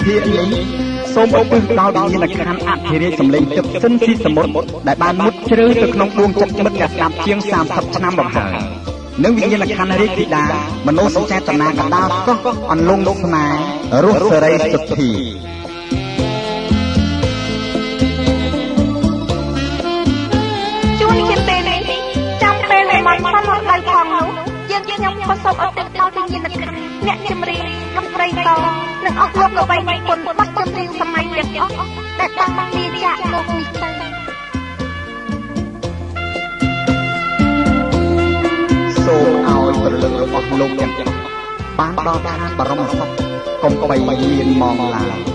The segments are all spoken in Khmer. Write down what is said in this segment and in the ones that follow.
ភាគនេះសូមឧទ្ទិសដល់វិញ្ញាណក្ខន្ធអធិរាជសម្លេងទឹកសិនស៊ីសមុទ្រដែលបានមុតជ្រៅទៅក្នុងដួងចិត្តមិត្តអ្នកស្ដាប់ជាង30ឆ្នាំមកហើយនិងវិញ្ញាណក្ខន្ធរាជធីតាមនោសញ្ចេតនាកណ្ដាលកោះអន្លង់លោកស្នេហ៍រស់សេរីសុទ្ធីជួនជាពេលនេះចាំពេលដែលមកបានមកដៃផងនោះយើងខ្ញុំក៏សូមឧទ្ទិសដល់វិញ្ញាណក្ខន្ធអ្នកចម្រៀងលោកស្រីតនិងអស់លោកល្បីនិពន្ធបទចម្រៀងសម័យទាំងអស់ដែលបានមកពីចាក់លោកនេះទៅសូមឲ្យព្រលឹងរបស់លោកទាំងអស់បានដល់ឋានបរមសុខកុំបីមានមងឡើយ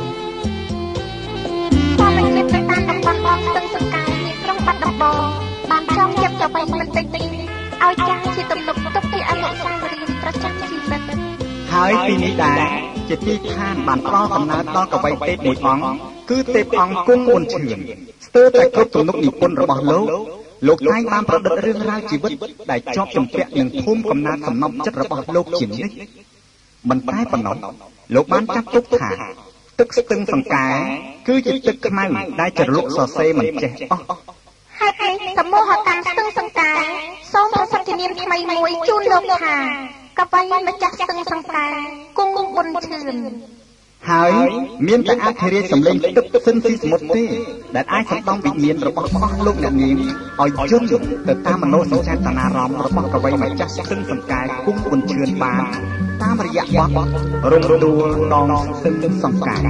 តាមរយៈតាមតំបន់បងស្ទឹងសង្កែនេះក្រុងបាត់ដំបងបានចង់យកទៅបីបន្តិចៗឲ្យចាស់ជាទំនុកទុកជាអនុស្សាវរីយ៍ប្រចាំជីវិតហើយទីនេះដែរជាទីឋានបានផ្ដល់កំណើតដល់កវីទេពមួយអង្គគឺទេពអង្គគង់មុនឈឿនស្ទើរតែគ្រប់ទំនុកនិពន្ធរបស់លោកតែងបានប្រឌិតរឿងរ៉ាវជីវិតដែលជាប់ជំពាក់នឹងភូមិកំណើតសំណប់ចិត្តរបស់លោកជានិច្ចមិនតែប៉ុណ្ណោះលោកបានចាត់ទុកថាទឹកស្ទឹងសង្កែគឺជាទឹកខ្មៅដែលជ្រលក់សរសេរមិនចេះអស់ហេតុនេះសមូហកម្មស្ទឹងសង្កែសូមប្រសិទ្ធនាមថ្មីមួយជូនលោកថាកវីម្ចាស់ស្ទឹងសង្កែគង់ប៊ុនឈឿនហើយមានតែអធិរាជសម្លេងទឹកសិនស៊ីសមុទ្រទេដែលអាចសម្ដំវិញ្ញាណរបស់អស់លោកអ្នកនាងឲ្យយន់ទៅតាមមនោសញ្ចេតនារម្មណ៍របស់កវីម្ចាស់ស្ទឹងសង្កែគង់ប៊ុនឈឿនបានតាមរយៈបទរំដួលដងស្ទឹងសង្កែ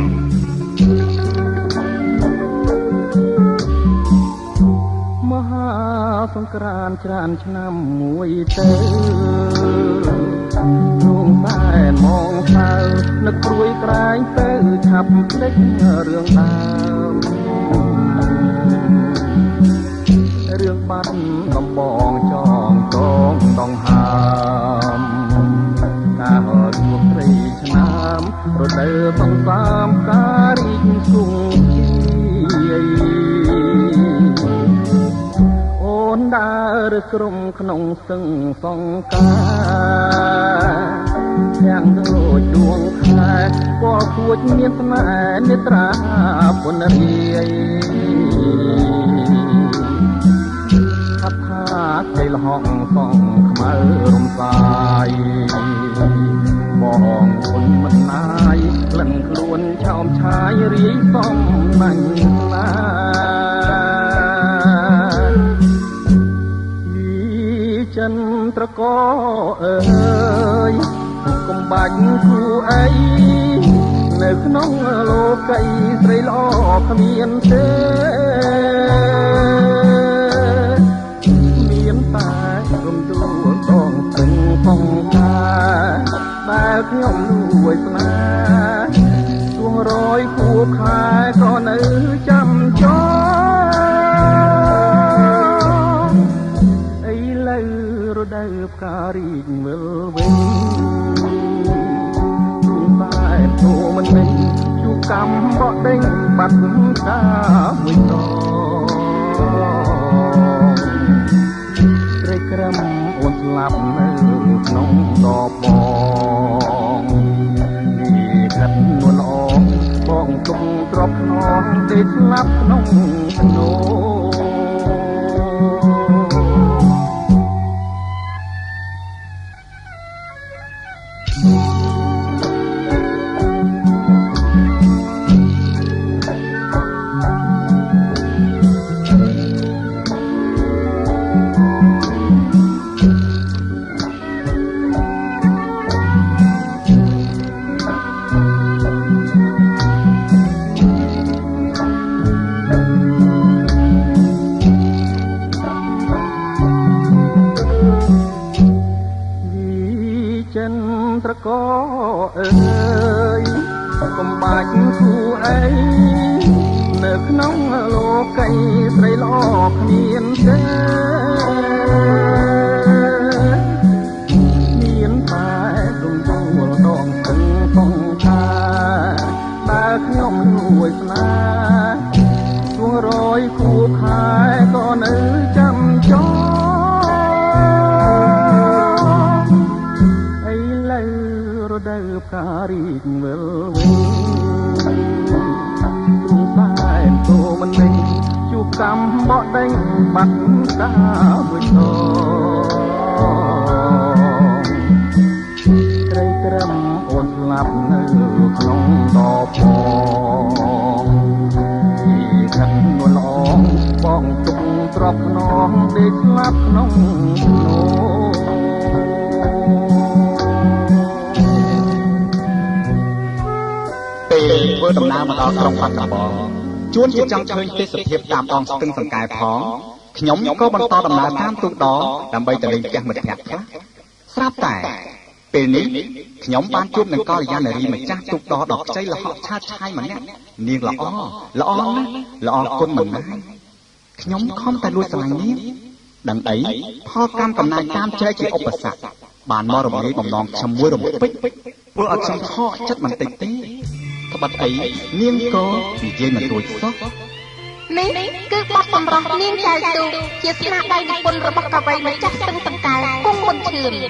មហាសង្ក្រាន្តច្រើនឆ្នាំមួយទៅរួងតែមងសៅនឹកព្រួយក្រែងទៅឆាប់ភ្លេចរឿងដើមរឿងបាត់កំបងចងកងដងហើមការហត់ជួបត្រីឆ្នាំរដូវបង្សាមការរីកគង់អូនដើរក្រុមក្នុងស្ទឹងសង្កាទាំងដូចដួងខែពណ៌ខួចមានស្នេហ៍នេត្រាពុនរាយថាថាគេលហកសងខ្មៅរំសាយបងគុណមិនណាយក្លិនខ្លួនឆោមឆាយរាយសំណាញ់ណាចិនត្រកអើយកុំបាច់គូអីនៅក្នុងលោកីស្រីល្អគ្មានទេមានតែរំដួលដងស្ទឹងសង្កែដែលខ្ញុំលួចស្នេហ៍ទួងរយខួបខែក៏នៅចាំចោរដូវផ្ការីកវិលវិញទូតែធូមិនវិញជួបកម្មបកដេញបាត់តាមួយតព្រៃក្រំអូនស្លាប់នៅក្នុងដបបងនេះកាត់នួនអងបងទុកទ្របខ្នងទេស្លាប់ក្នុងស្នោត្រកអើយកុំបាច់គូអីនៅក្នុងលោកីស្រីល្អគ្មានទេមានតែរំដួលដងស្ទឹងសង្កែដែលខ្ញុំលួចស្នេហ៍ទួងរយខួបខែក៏នៅចាំចោរដូវផ្ការីកវិលវិញមិនដេញជួបកម្មបកដេញបាត់កាមួយដងក្រីក្រឹមអូនស្លាប់នៅក្នុងដបផងពីខាត់នួនអងបងទុកទ្របខ្នងដេកស្លាប់ក្នុងនោះពេលធ្វើដំណើរមកដល់ក្រុងបាត់ដំបងជួនជាចង់ឃើញទេសភាពតាមដងស្ទឹងសង្កែផងខ្ញុំក៏បន្តដំណើរតាមទូកដដើម្បីទៅលេងផ្ទះមិត្តភក្តិខ្លះស្រាប់តែពេលនេះខ្ញុំបានជួបនឹងកល្យានារីម្ចាស់ទូកដដ៏ខ្ចីល្ហកឆាតឆាយម្នាក់នាងល្អណាស់ល្អគុណមិនណាយខ្ញុំខំតែលួចស្រឡាញ់នាងដឹងអីផលកម្មកំណាយតាមជ្រែកជាឧបសគ្គបានមករំលាយបំណងខ្ញុំមួយរំពេចធ្វើឲ្យខ្ញុំខកចិត្តបន្តិចទេក្បត់អីនាងក៏និយាយមិនរួចសោះនេះគឺបទសម្រស់នាងចៅទូជាស្នាដៃនិពន្ធរបស់កវីម្ចាស់ស្ទឹងសង្កែគង់មុនឈឿន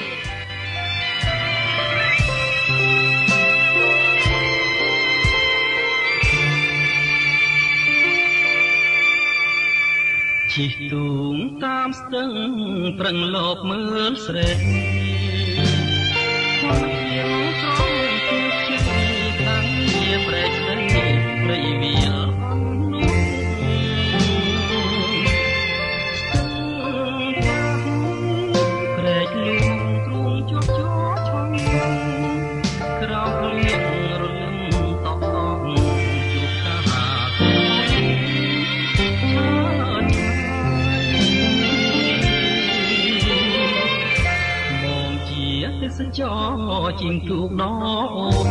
ជិះទូងតាមស្ទឹងប្រឹងលបមើលស្រែព្រែកស្ដីព្រៃវាលនោះព្រែកលួងទ្រូងជាប់ជាប់ឆងក្រោមលៀងរលឹមតក់តក់ជួបកាហាឈើមកជាទេសចរជាងទូកដអូន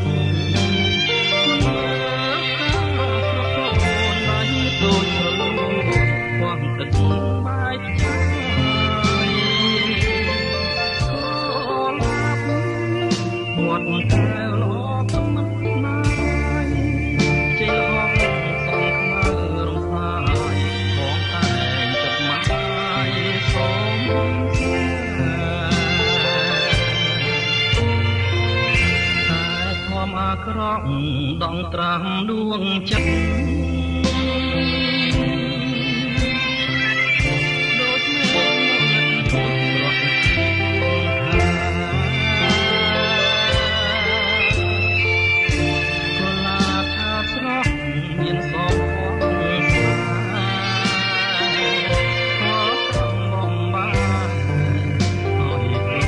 ក្រក់ដងត្រាំដួងចិត្តដូចមេមករត់កលាថាស្រស់មានសងផងស្អាតខំបំបាឲ្យ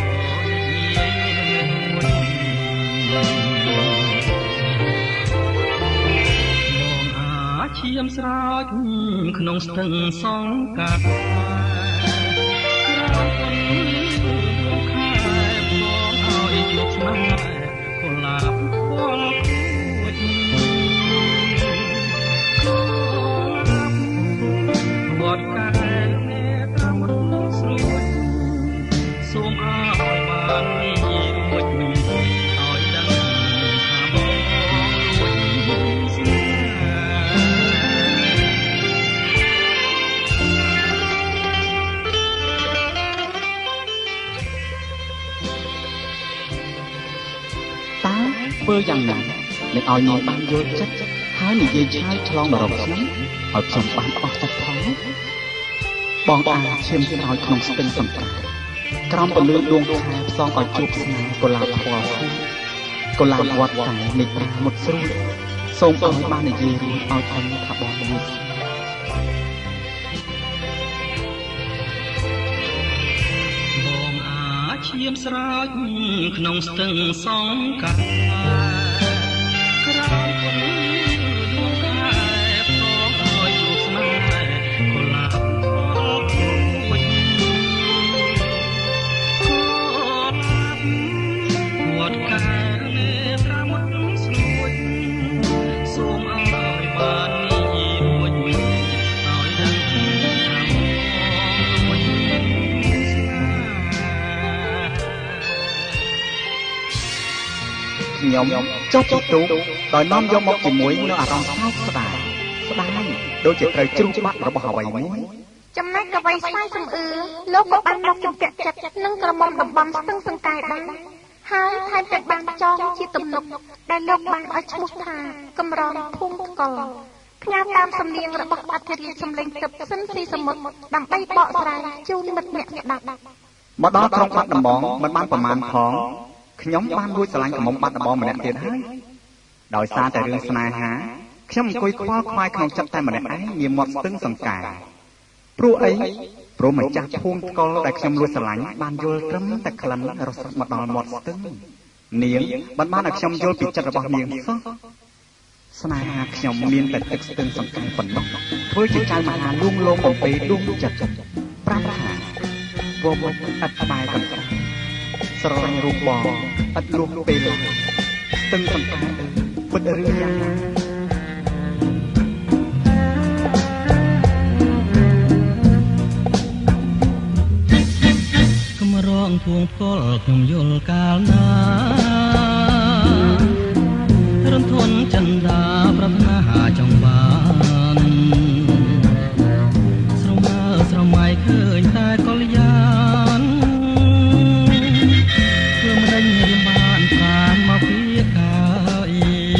ឈាមស្រោចក្នុងស្ទឹងសង្កាត់ក្រោយគុណលោកខែបងឲ្យជួបស្នេហ៍កុលាបពលគួចវត្តកែមេត្រាមុនស្រួយសូមឲ្យបាននិយាយមួយឲ្យដឹងថាបងលួចស្នេហ៍ធ្វើយ៉ាងណានឹងឲ្យនាងបានយល់ចិត្តហើយនិយាយឆ្លើយឆ្លងដល់ខ្ញុំឲ្យខ្ញុំបានអស់ចិត្តផងបងអាឈាមស្រោចក្នុងស្ទឹងសង្កែក្រោមពន្លឺដួងខែផ្សងឲ្យជួបស្នេហ៍កុលាបពណ៌ខៀវកុលាបវត្តតែនៃប្រាមុតស្រួយសូមឲ្យបាននិយាយរួចឲ្យអញថាបងមួយបងអាឈាមស្រោចក្នុងស្ទឹងសង្កែក្រោយគុណដួងខែផ្សងឲ្យជួបស្នេហ៍កុលាបពណ៌ខៀវវត្តកែមេត្រាមុនស្រួយសូមឲ្យបាននិយាយរួចឲ្យដឹងថាបងលួចស្នេហ៍ខ្ញុំចុះពីទូកដោយនាំយកមកជាមួយនៅអារម្មណ៍សោកស្ដាយដូចជាត្រូវជ្រុះបាក់របស់អ្វីមួយចំណែកកវីស្វាយសំអឿលោកក៏បានមកជំពាក់ចិត្តនឹងក្រមុំតំបន់ស្ទឹងសង្កែដែរហើយថែមទាំងបានចងជាទំនុកដែលលោកបានឲ្យឈ្មោះថាកំរងភូមិថ្កុលផ្ញើតាមសំនៀងរបស់អធិរាជសំឡេងទឹកសិនស៊ីសមុទ្រដើម្បីបកស្រាយជូនមិត្តអ្នកស្ដាប់មកដល់ក្រុងបាត់ដំបងមិនបានប្រមាណផងខ្ញុំបានលួចស្រឡាញ់កំមុំបាត់ដំបងម្នាក់ទៀតហើយដោយសារតែរឿងស្នេហាខ្ញុំអង្គុយខ្វល់ខ្វាយក្នុងចិត្តតែម្នាក់ឯងមានមាត់ស្ទឹងសង្កែព្រោះអីព្រោះម្ចាស់ភូមិថ្កុលដែលខ្ញុំលួចស្រឡាញ់បានយល់ត្រឹមតែក្លិនរសមកដល់មាត់ស្ទឹងនាងបានឲ្យខ្ញុំយល់ពីចិត្តរបស់នាងសោះស្នេហាខ្ញុំមានតែទឹកស្ទឹងសង្កែប៉ុណ្ណោះធ្វើជាចៅមហាលួងលោមបំពេដួងចិត្តប្រាប់ថាវមឥតក្បែរកន្លែងស្រឡាញ់រូបបងឥតលួងពេលស្ទឹងសង្កែពិតរឿងយ៉ាងណារងធួងផ្គល់ខ្ញុំយល់កាលណារំធនចិន្តាប្រាថ្នាចង់បានស្រមើស្រមៃឃើញតែកល្យានធ្វើមិនដេញរៀមបានប្រានមកពីកាយ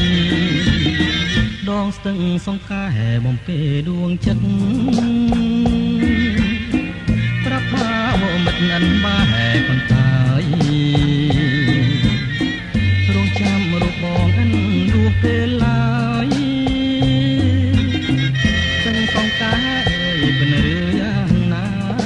ដងស្ទឹងសង្កែបំពេដួងចិត្តប្រាប់ថាមិត្តនឹងបែកន្តាយរងចាំរូបបងអិនរស់ពេលឡើយស្ទឹងសង្កែបិនរឿយ៉ាងណា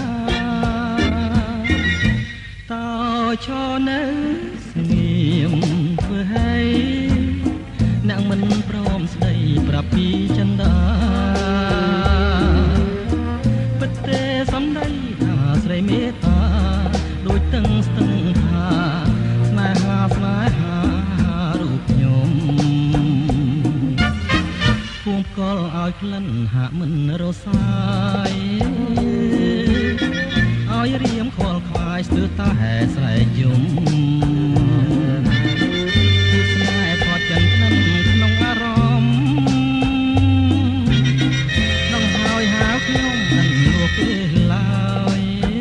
តើឈរនៅស្ងៀមធ្វើឲ្យអ្នកមិនព្រមស្ដីប្រាប់ពីចិន្តាពិតទេសំដីថាស្រីមេត្តាដូចទឹងស្ទឹងថាស្នេហារូបខ្ញុំភូមិកលឲ្យក្លិនហាក់មិនរសាយឲ្យរៀមខលខ្វាយស្ទើរតែស្រែកយំស្នេហ៍ថតចិនក្នុងអារម្មណ៍នឹងហើយហៅខ្ញុំមិនរស់ពេលឡើយ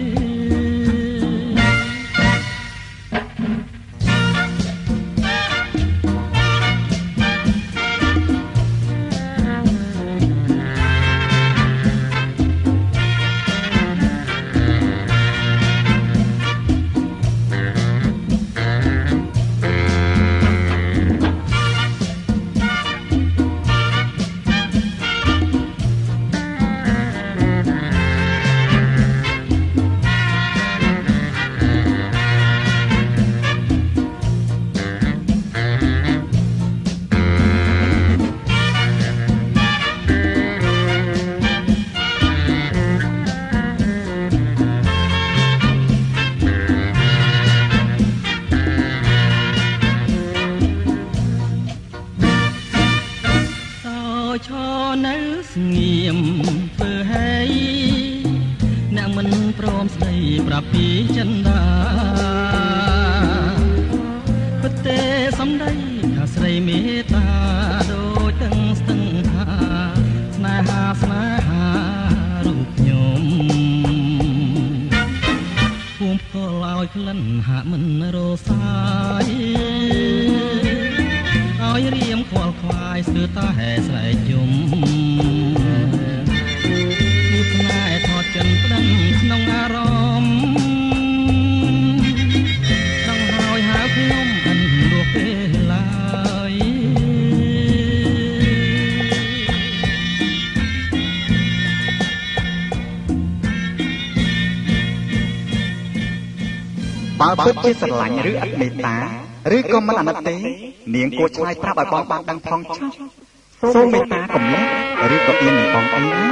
ពិតជាស្រឡាញ់ឬអត់មេត្តាឬក៏មិនអាណិតទេនាងគួរឆ្លើយប្រាប់ឲ្យបងបានដឹងផងចុះសូមមេត្តាកុំលេះឬក៏អៀននឹងបងអីណា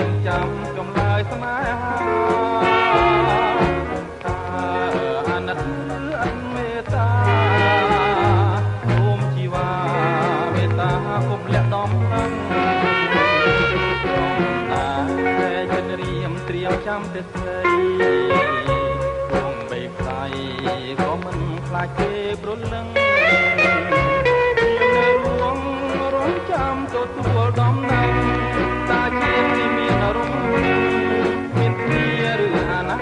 ស្នេហាចាំតែស្រីគង់បីខ្សែក៏មិនខ្លាចគេព្រលឹងនៅរួងរងចាំទទួលដំណឹងតាជាទីមានរំមានគ្នាឬអាណា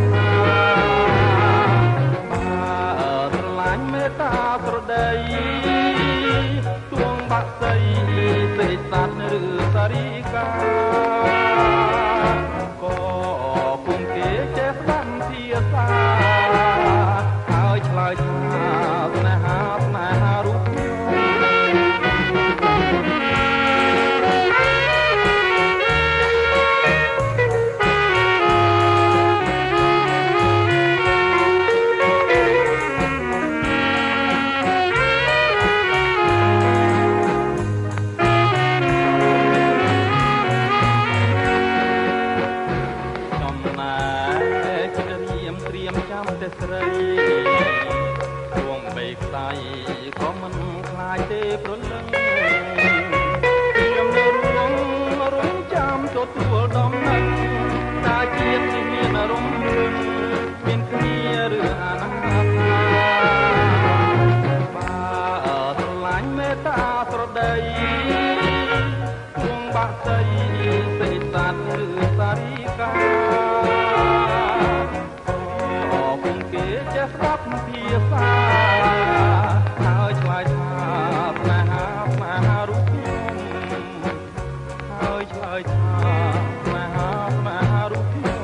ស្រឡាញ់មេត្តាប្រដីទួងបាក់សីសេចសាត់ឬសារីកាក៏ពុំគេចេះស្ដាប់ភាសាហើយឆ្លើយថាស្នេហារូបស្រីរួងបីខ្សែក៏មិនខ្លាចទេព្រលឹងខ្ញុំនៅរួងចាំទទួលដំណឹងតាជាតិនេះមានអារម្មណ៍មានគ្នាឬអាណាបើស្រឡាញ់មេត្តាស្រដីរួងបាក់សីសេចសាត់ឬសារីកាចេះស្ដាប់ភាសាហើយឆ្លើយថាស្នេហារូបខ្ញុំហើយឆ្លើយថាស្នេហារូបខ្ញុំ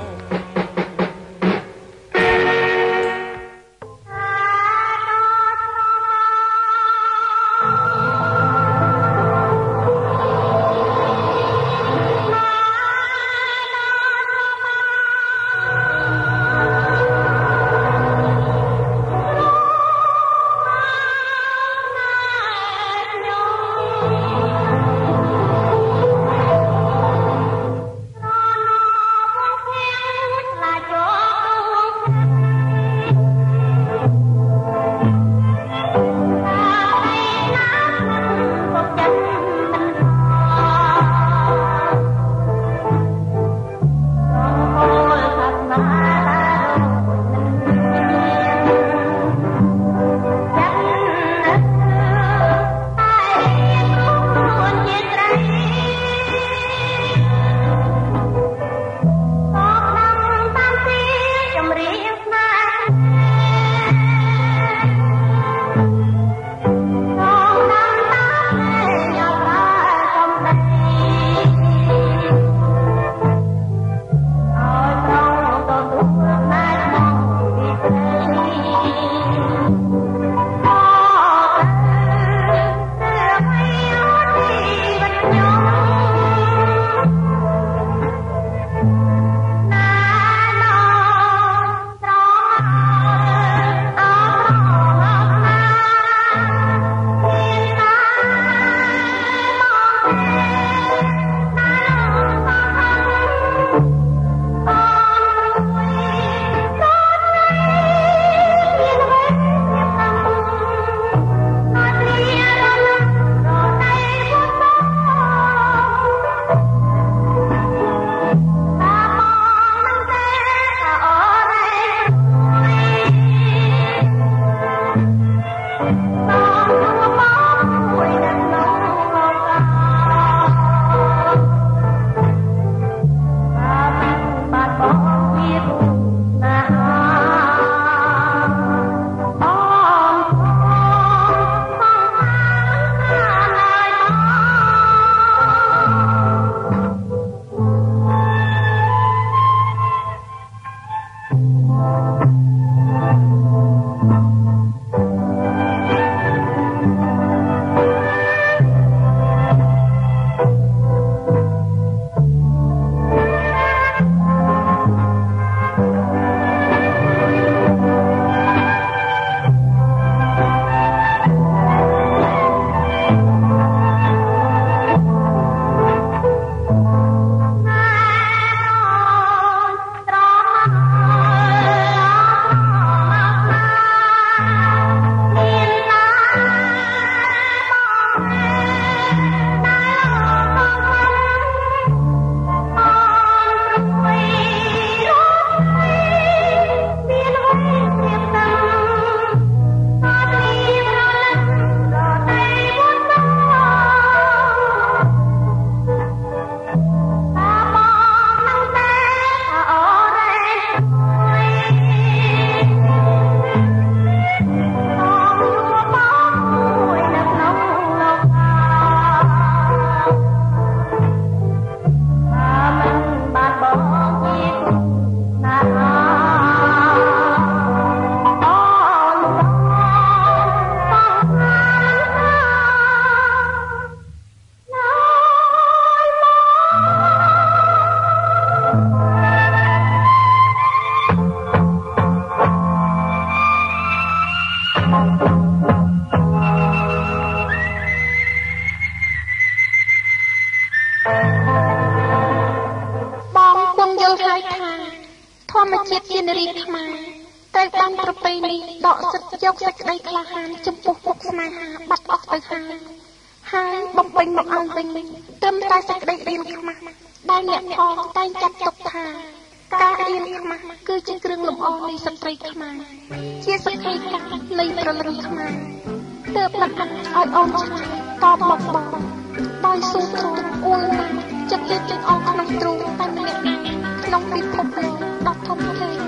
រីខ្មែរតែបានប្រពៃនេះដកសិទ្ធយកសេចក្តីក្លាហានចំពោះមុខស្នេហាបាត់អស់ទៅហើយបំពេញមកឲ្យវិញត្រឹមតែសេចក្តីរៀនខ្មាស់ដែលអ្នកផងតែងចាត់ទុកថាការរៀនខ្មាស់គឺជាគ្រឿងលម្អនៃស្ត្រីខ្មែរជាសក្ខីភាពនៃប្រលឹងខ្មែរទើបលក្ខណៈឲ្យអូនឆ្លើយតបមកបងដោយសួរទ្រូងអួលណាស់ចិត្តទៀតទាំងអស់ក្នុងទ្រូងតែម្នាក់ក្នុងពិភពលោកដ៏ធំធេង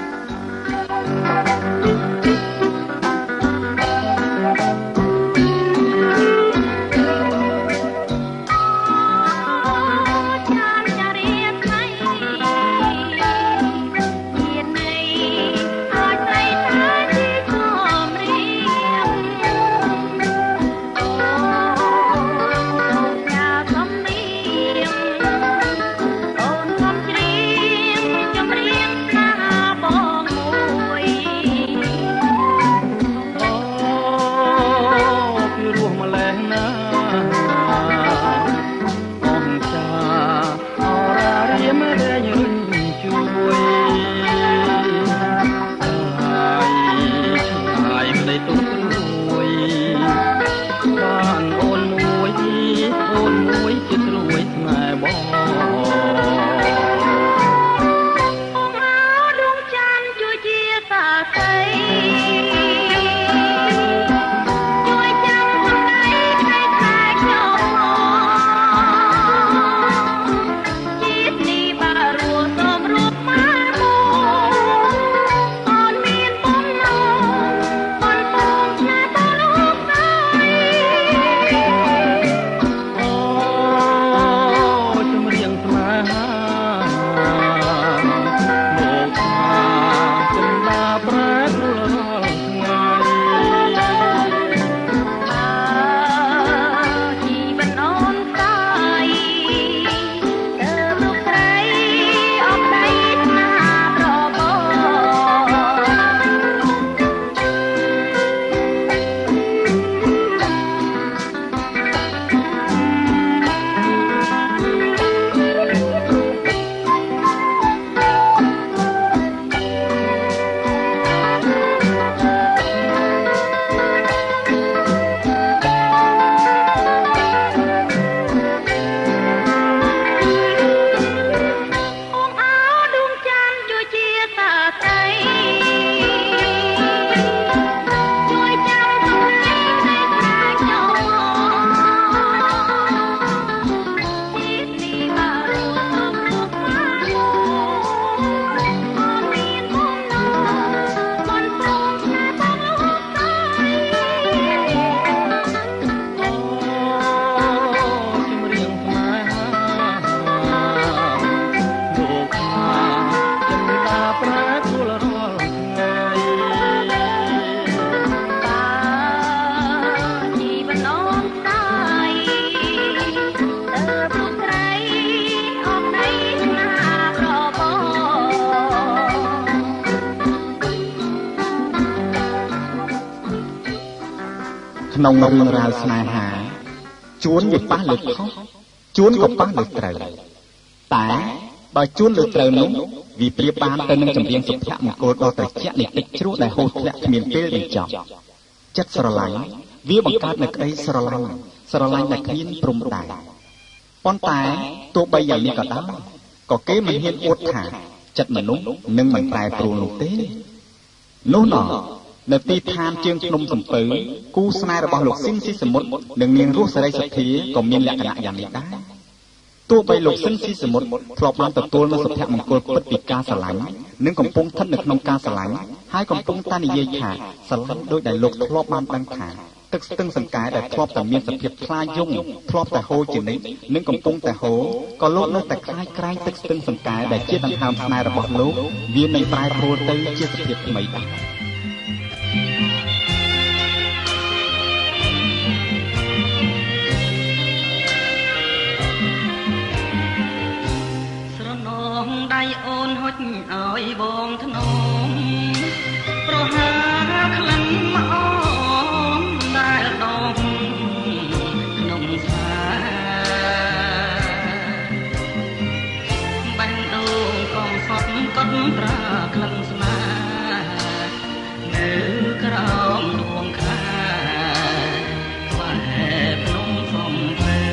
ក្នុងរឿងរ៉ាវស្នេហាជួនវាប៉ះលើខុសជួនក៏ប៉ះលើត្រូវតែបើជួនលើត្រូវនោះវាប្រៀបបានទៅនឹងចម្រៀងសុភមង្គលដ៏ត្រជាក់នៃទឹកជ្រោះដែលហូរធ្លាក់គ្មានពេលបញ្ចប់ចិត្តស្រឡាញ់វាបង្កើតនូវក្តីស្រឡាញ់ដែលគ្មានព្រំដែនប៉ុន្តែទោះបីយ៉ាងនេះក៏ដោយក៏គេមិនហ៊ានអួតថាចិត្តមនុស្សនឹងមិនប្រែប្រួលនោះទេនោះណោះនៅទីឋានជើងភ្នំសំពៅគូស្នេហ៍របស់លោកស៊ីនស៊ីសមុទ្រនិងនាងរស់សេរីសុទ្ធាក៏មានលក្ខណៈយ៉ាងនេះដែរទោះបីលោកស៊ីនស៊ីសមុទ្រធ្លាប់បានទទួលនូវសុភមង្គលពិតពីការស្រឡាញ់និងកំពុងស្ថិតនៅក្នុងការស្រឡាញ់ហើយកំពុងតែនិយាយថាស្រឡាញ់ដោយដែលលោកធ្លាប់បានដឹងថាទឹកស្ទឹងសង្កែដែលធ្លាប់តែមានសភាពខ្លាយយំធ្លាប់តែហូរជានិច្ចនិងកំពុងតែហូរក៏លោកនៅតែខ្លាយក្រែងទឹកស្ទឹងសង្កែដែលជាដង្ហើមស្នេហ៍របស់លោកវានឹងប្រែប្រួលទៅជាសភាពថ្មីដែរដៃអូនហុចឲ្យបងធ្នមប្រហាក្លិនមកអូនដែលដងក្នុងស្មាបែងដូងកងសត់ក៏ត្រាក្លិនស្នេហ៍នៅក្រោមដួងខ្លាខ្វែភ្នំសំភៅ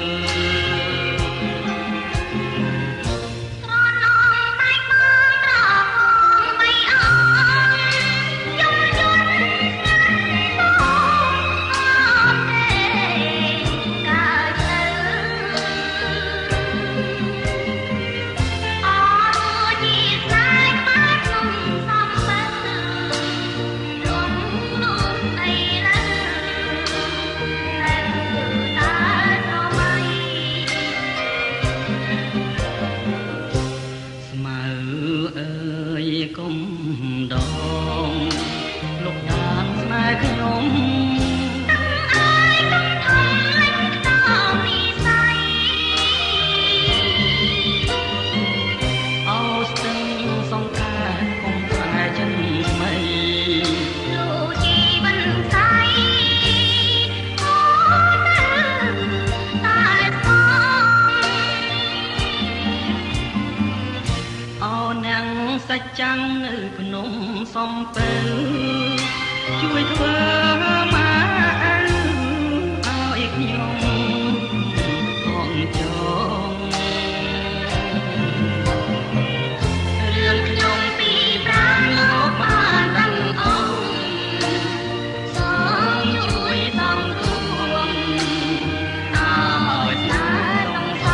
ចាំងនៅភ្នំសំពៅជួយធ្វើមកឲ្យខ្ញុំផងចងរឿងខ្ញុំពីប្រាំលោកបានដឹងអង្គសូមជួយសំទួងឲ្យស្នេហ៍ក្នុងសា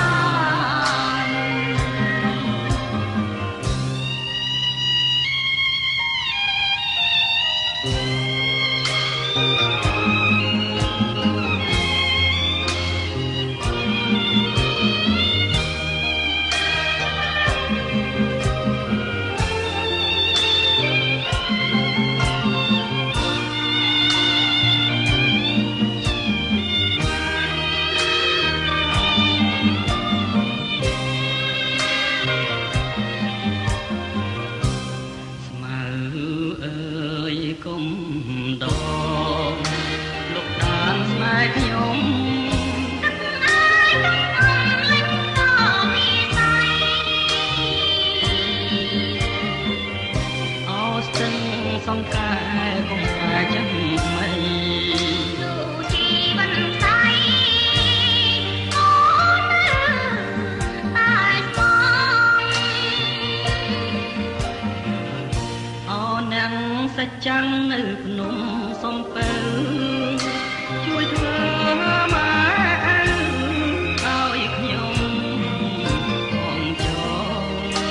ចាំងនៅភ្នំសំពៅជួយធ្វើមកឲ្យខ្ញុំផងចង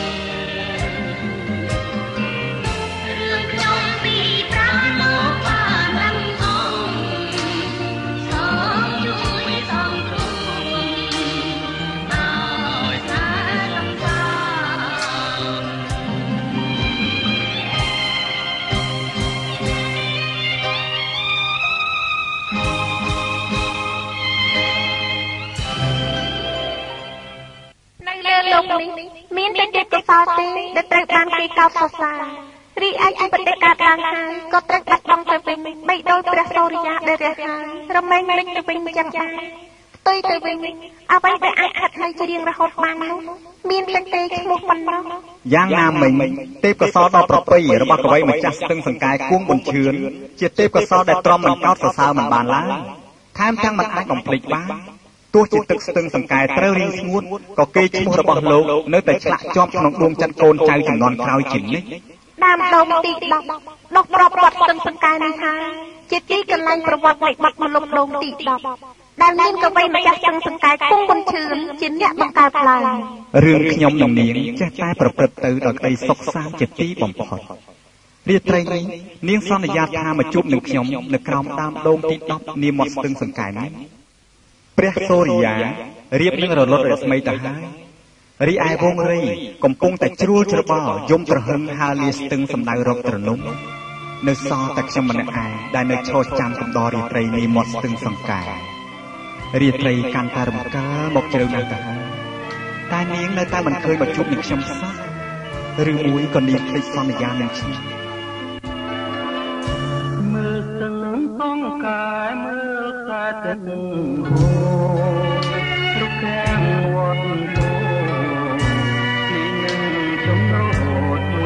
រឿងខ្ញុំពីប្រាំលោកបានដឹងអង្គសូមជួយសំទួងឲ្យស្នេហ៍ក្នុងសាលោកនេះមានតែទេពកោសល្យទេដែលត្រូវបានគេកោតសរសើររីឯជីវិតដែលកើតឡើងហើយក៏ត្រូវបាត់បង់ទៅវិញបីដោយព្រះសូរិយាដែលរះហើយរមែងលេចទៅវិញយ៉ាងដែរផ្ទុយទៅវិញអ្វីដែលអាចខាត់នៅជារៀងរហូតបាននោះមានតែទេឈ្មោះប៉ុណ្ណោះយ៉ាងណាមិញទេពកោសល្យដ៏ប្រពៃរបស់កវីម្ចាស់ស្ទឹងសង្កែគួងប៊ុនឈឿនជាទេពកោសល្យដែលទ្រាំមិនកោតសរសើរមិនបានឡើយថែមទាំងមិនអាចបំភ្លេចបានទោះជាទឹកស្ទឹងសង្កែត្រូវរីងស្ងួតក៏គេឈ្មោះរបស់លោកនៅតែឆ្លាក់ជាប់ក្នុងដួងចិត្តកូនចៅជំនាន់ក្រោយជានិច្ចដើមដូងទី10ដុះប្របវត្តស្ទឹងសង្កែនេះហើយជាទីកន្លែងប្រវត្តិនៃបាត់មលុបដូងទី10ដែលមានកវីម្ចាស់ស្ទឹងសង្កែគង់ប៊ុនឈឿនជាអ្នកបង្កើតឡើងរឿងខ្ញុំនឹងនាងចេះតែប្រព្រឹត្តទៅដោយក្តីសុខសាន្តជាទីបំផុតរាត្រីនេះនាងសន្យាថាមកជួបនឹងខ្ញុំនៅក្រោមដើមដូងទី10នាមាត់ស្ទឹងសង្កែនេះព្រះសូរិយារៀបនឹងរលត់រស្មីទៅហើយរីឯវងរីកំពុងតែជ្រួលច្របល់យំប្រហឹងហើលាស្ទឹងសម្ដៅរកត្រនំនៅសល់តែខ្ញុំម្នាក់ឯងដែលនៅឈរចាំកំដររាត្រីនេះមាត់ស្ទឹងសង្កែរាត្រីកាន់តែរំកើមកជ្រៅណាស់ទៅហើយតែនាងនៅតែមិនឃើញមកជួបនឹងខ្ញុំសោះឬមួយក៏នាងភ្លេចសន្យានឹងខ្ញុំមើលស្ទឹងសង្កែមើលខ្សែទឹកហូររុក្ខាំងវត្តគោពីនឹងចំណោទ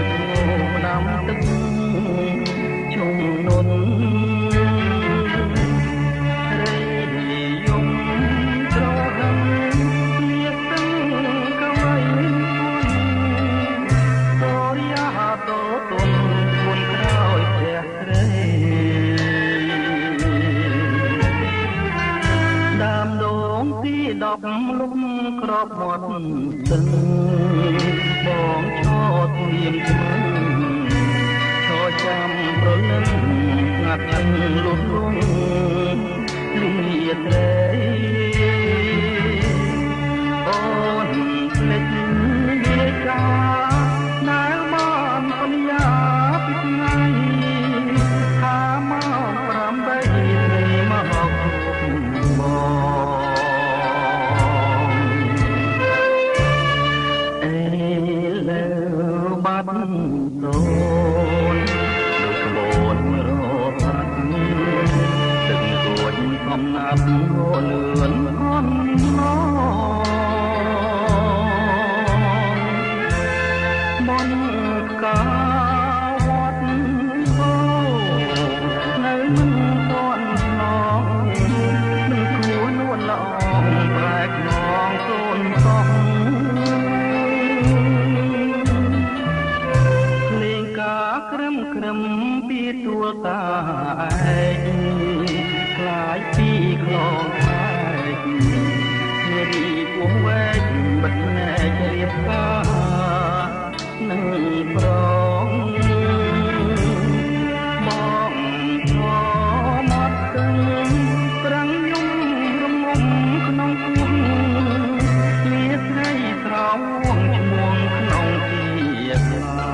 ទឹងបងឈរត្រៀមឆ្មាំឈរចាំប្រលឹងស្ងាត់ឈឹងលុះលងលីត្រីអូនភ្លេចវាចាណែមកសន្យាពីថ្ងៃថាមក8ថ្ងៃមកបាត់សូនដូចក្បួនរត់ទឹករួចកំណាប់ងលឿនអន់ឡងមន្តកាវត្តអូនៅមិនទាន់ឆ្លងមិនគួរនួនល្អប្រែកនងសូនសោះក្រឹមពីទួលតាឯងខ្លាយពីខ្លងឯងនារីគួងវែងបិទណែករៀបការនឹងប្រងមកឈរមកទឹងប្រាំងយំរំងំក្នុងពោះលាស្រីស្រោមឈ្មោះក្នុងជាស្លា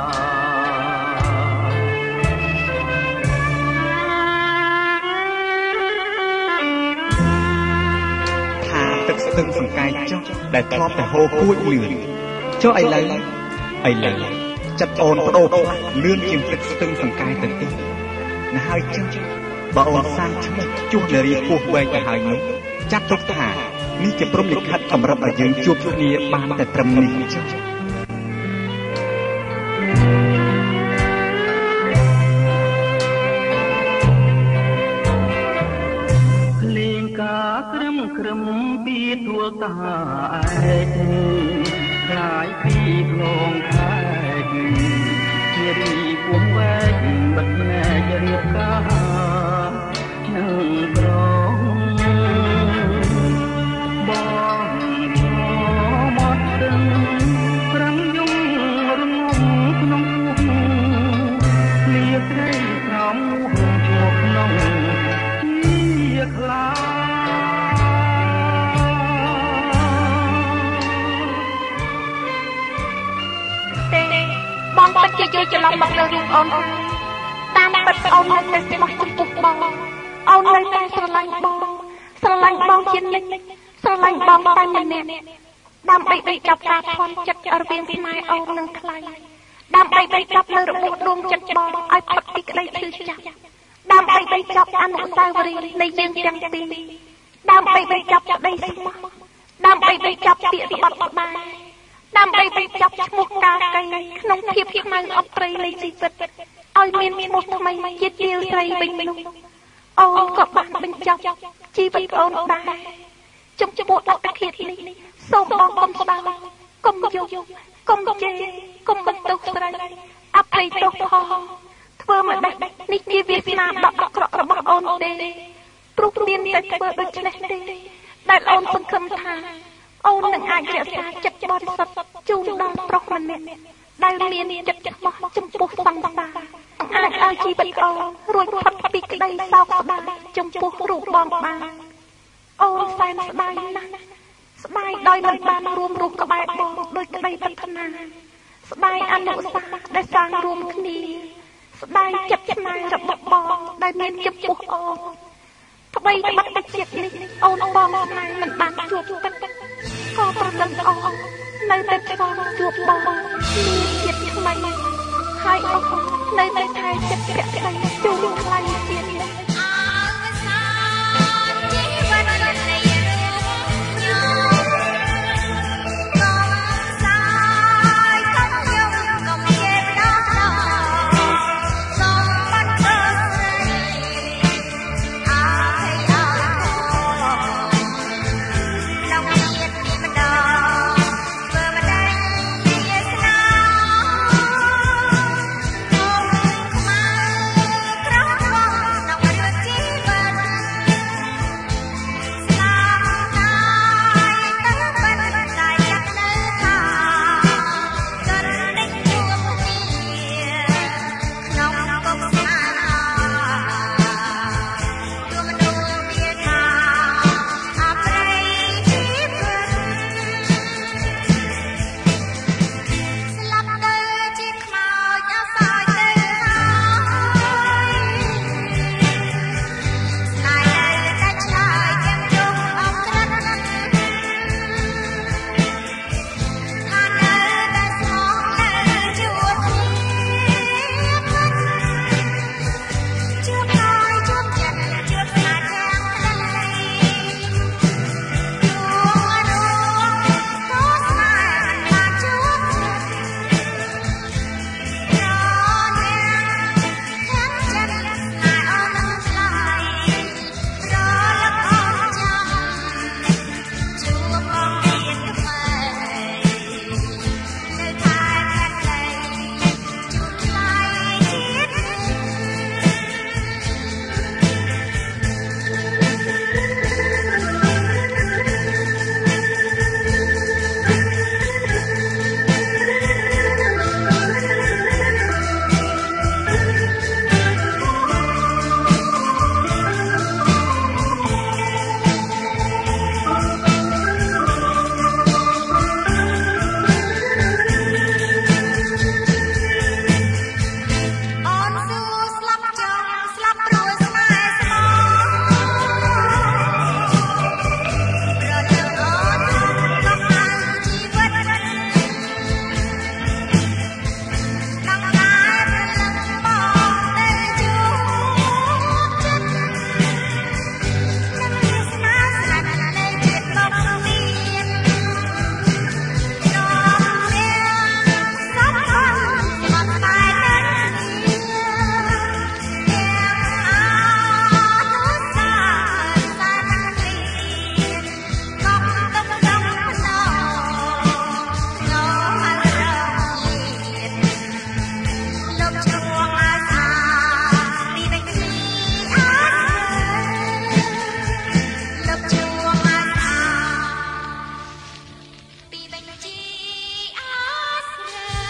ទឹកស្ទឹងសង្កែចុះដែលធ្លាប់តែហូរគួចលឿនចុះឥឡូវចិត្តអូនបដូរផ្លាស់លឿនជាងទឹកស្ទឹងសង្កែទៅទៀតណាហើយចឹងបើអូនសានឈ្មោះជួសនារីពោះវែងទៅហើយនោះចាត់ទុកថានេះជាព្រំលិខិតកម្រិតឲ្យយើងជួបគ្នាបានតែត្រឹមនេះចុះក្រឹមពីទួលតាឯងខ្លាយពីខ្លងខែងជារីពួងវែងបិទណែករៀបការនឹងប្រងបងឈរមកទឹងប្រាំងយំរងំក្នុងពោះលាស្រីស្រោមឈ្មោះក្នុងជាខ្លាបងពិតជាយល់ច្រឡំមកលើរឿងអូនតាមពិតអូននៅតែស្មោះចំពោះបងអូននៅតែស្រឡាញ់បងជានិច្ចស្រឡាញ់បងតែម្នាក់ដើម្បីបញ្ចប់ការធន់ចិត្តរវាងស្នេហ៍អូននិងថ្លៃដើម្បីបញ្ចប់នៅរបួសដួងចិត្តបងឲ្យផុតពីក្តីឈឺចាប់ដើម្បីបញ្ចប់អនុស្សាវរីយ៍នៃយើងទាំងពីរដើម្បីបញ្ចប់ក្តីស្មោះដើម្បីបញ្ចប់ពាក្យស្បត់ស្បាយដើម្បីបញ្ចប់ឈ្មោះកាកៃក្នុងភាពខ្មៅអប្រិយនៃជីវិតឲ្យមានឈ្មោះថ្មីជាទាលស្រីវិញនោះអូនក៏បានបញ្ចប់ជីវិតអូនដែរចំពោះអត្តឃាតនេះសូមបងកុំស្ដាប់កុំយកកុំជេរកុំបន្ទោសស្រីអភ័យទោសផងធ្វើមកដេះនេះជាវាសនាដ៏អាក្រក់របស់អូនទេព្រោះមានតែធ្វើដូច្នេះទេដែលអូនសង្ឃឹមថាអូននឹងអាចរក្សាចិត្តបរិសុទ្ធជូនដល់ប្រុសម្នាក់ដែលមានចិត្តឆ្មោះចំពោះសង្សារអាចឲ្យជីវិតអូនរួចផុតពីក្តីសោកស្ដាយចំពោះរូបបងបានអូនសែនស្ដាយណាស់ស្ដាយដោយមិនបានរួមរូបក្បែរបងដោយក្តីប្រាថ្នាស្ដាយអនុសាសន៍ដែលសាងរួមគ្នាស្ដាយចិត្តស្នេហ៍របស់បងដែលមានចំពោះអូនថ្មីត្បិតតែជាតិនេះអូនបងស្នេហ៍មិនបានជួបពិតក៏ប្រលឹងអូននៅតែឆ្លងជួបបងមានជាតិថ្មីហើយអូននៅតែថែចិត្តភក្តីជូនថ្លៃជាតិ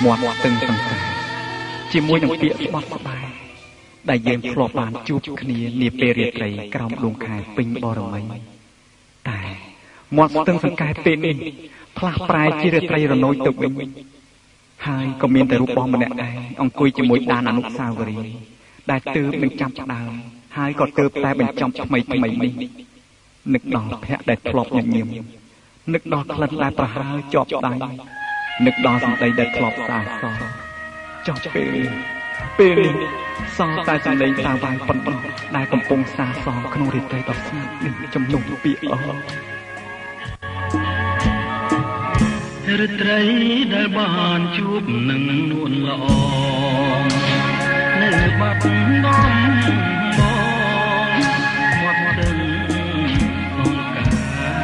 មាត់ស្ទឹងសង្កែជាមួយនឹងពាក្យស្បត់ស្បាយដែលយើងធ្លាប់បានជួបគ្នានាពេលរាត្រីក្រោមដួងខែពេញបរមីតែមាត់ស្ទឹងសង្កែពេលនេះផ្លាស់ប្រែជារាត្រីរនោចទៅវិញហើយក៏មានតែរូបបងម្នាក់ដែរអង្គុយជាមួយដានអនុស្សាវរីយ៍ដែលទើបនឹងចាប់ផ្ដើមហើយក៏ទើបតែបញ្ចប់ថ្មីនេះនឹកដល់ភ័ក្រដែលធ្លាប់ញញឹមនឹកដល់ក្លិនដែលប្រហើរជាប់ដៃនឹកដល់សម្ដីដែលធ្លាប់ស្អាតសចុះពេលនេះសល់តែសម្ដីតាវាយប៉ុណ្ណោះដែលកំពុងសាសក្នុងរាត្រីដ៏ស្ងាត់នេះចំនួនពាក្យរាត្រីដែលបានជួបនឹងនួនល្អនៅបាត់ដំបងមាត់ទឹកសង្កា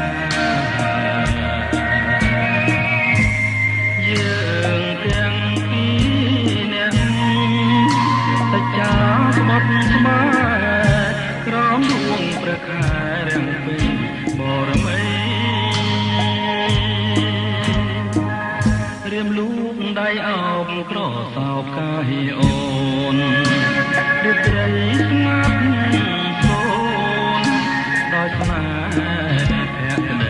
យើងទាំងពីរនាក់តែចាស្បត់ស្មាក្រោមដួងព្រះខែរាំងពេញបរមីរៀមលូកដៃអោបក្រសោបកាយអូនរាត្រីស្ងាត់សូនដោយស្នេហ៍ភក្តី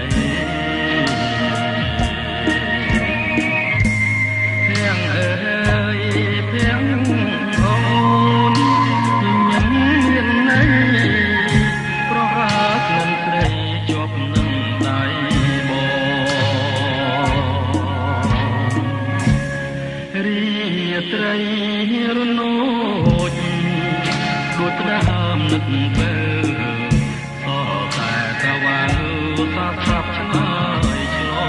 ភៀងអើយភៀងអូនញញឹមមានន័យប្រហាក្លិនស្រីជាប់នឹងដៃរាត្រីរនោចដូចដើមនឹកពេលសតែកវ៉ាសាស្រាប់ឆ្លើយឆ្ល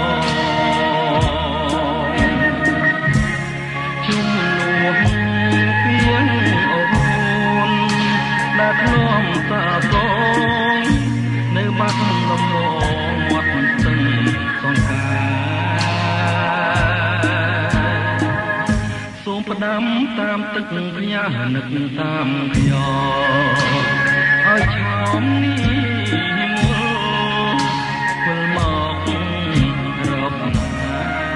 ងជុំនួនពីងអូនដែលធ្លាប់សាសងនៅបាត់ដំបងមាត់ស្ទឹងសង្កាផ្ដាំតាមទឹកផ្ញើនឹកតាមខ្យល់ឲ្យឆោមនេះវិលមករកណា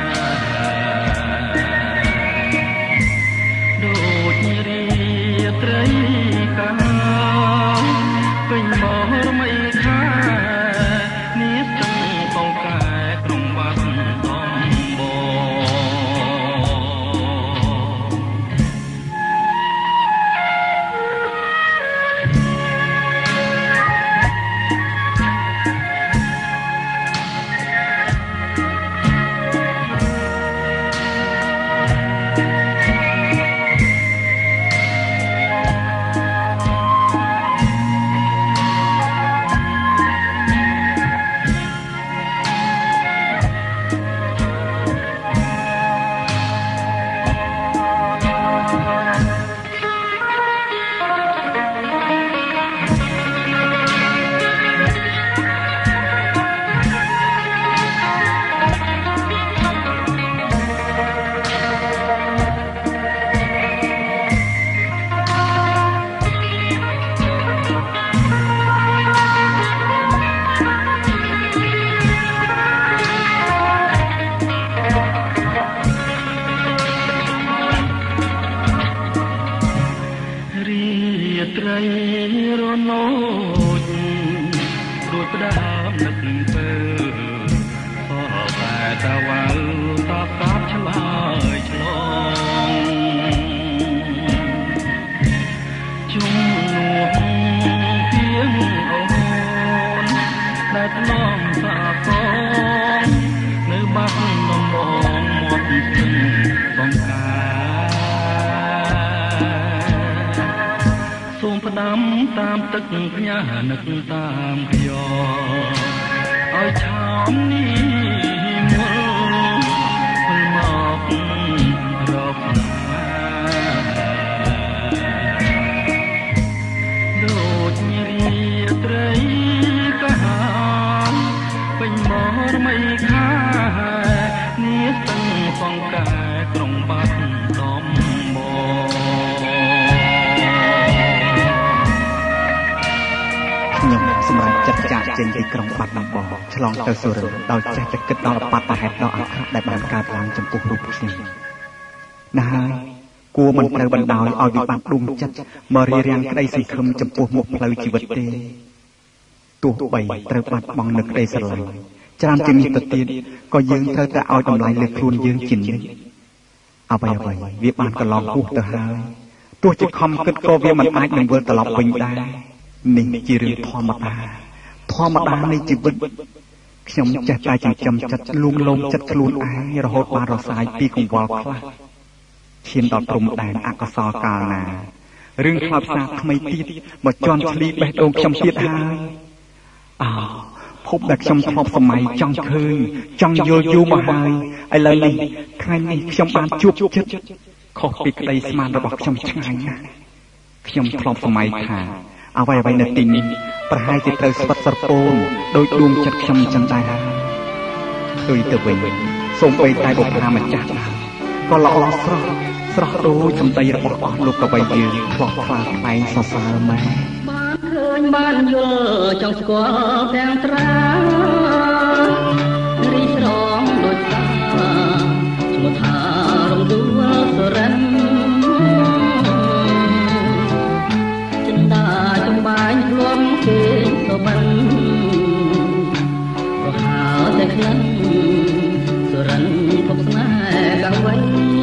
ដូចរាត្រីកាលពេញបរមីខានេះស្ទឹងសង្កែក្រុងបាត់ដំត្រីរនោចដូចផ្ដាំនឹកពេលសតែតាវ៉ាតាកាប់ឆ្លើយឆ្លងជុំនួនពីងអូនដែលធ្លាប់សាសងនៅបាត់ដំបងមាត់ស្ទឹងសង្កាសូមផ្ដាំតាមទឹកផ្ញើនឹកតាមខ្យល់ឲ្យឆោមនេះវិលមករកណាដូចរាត្រីកាលពេញបរមីខានេះស្ទឹងសង្កែក្រុងបាត់ដំបងខ្ញុំសម្រាប់ចាត់ចាក់ចេញពីក្រុងបាត់ដំបងឆ្លងទៅសុរិន្ទដោយចេះតែគិតដល់អបត្តហេតុដ៏អាក្រក់ដែលបានកើតឡើងចំពោះរូបខ្ញុំណាស់ហើយគួរមិនត្រូវបណ្ដោយឲ្យវិបត្តិដួងចិត្តមករារាំងក្តីសង្ឃឹមចំពោះមុខផ្លូវជីវិតទេទោះបីត្រូវបាត់បង់នូវក្តីស្រឡាញ់ច្រើនជាងនេះទៅទៀតក៏យើងត្រូវតែឲ្យតម្លៃលើខ្លួនយើងជានិច្ចអ្វីវាបានកន្លងហួសទៅហើយទោះជាខំគិតក៏វាមិនអាចនឹងវិលត្រឡប់វិញដែរនេះជារឿងធម្មតានៃជីវិតខ្ញុំចេះតែចិញ្ចឹមចិត្តលួងលោមចិត្តខ្លួនឯងរហូតបានរសាយពីកង្វល់ខ្លះឈានដល់ព្រំដែនអកុសលកាលណារឿងខ្លោចផ្សាថ្មីទៀតមកជន់ឈ្លីបេះដូងខ្ញុំទៀតហើយភពដែលខ្ញុំធ្លាប់សម័យចង់ឃើញចង់យល់យូរមកហើយឥឡូវនេះថ្ងៃនេះខ្ញុំបានជួបចិត្តខុសពីក្តីស្មានរបស់ខ្ញុំឆ្ងាយណាស់ខ្ញុំធ្លាប់សម័យថាអ្វីនៅទីនេះប្រហែលជាត្រូវស្វិតស្រពោនដោយដួងចិត្តខ្ញុំចឹងដែរឃើញទៅវិញសូម្បីតែបុព្វាម្ចាស់ក៏ល្អស្រស់ដូចសម្ដីរបស់អស់លោកកវីយើងធ្លាប់ខ្លាចផ្លែងសរសើរម៉ែបានឃើញបានយល់ចង់ស្គាល់ទាំងត្រារីស្រងដូចតាឈ្មោះថារំដួលសរិនចិនដាចំបាយភ្លុំគេសុបិនប្រហើតែក្លិនសរិនភពស្នេហ៍កាំងវៃ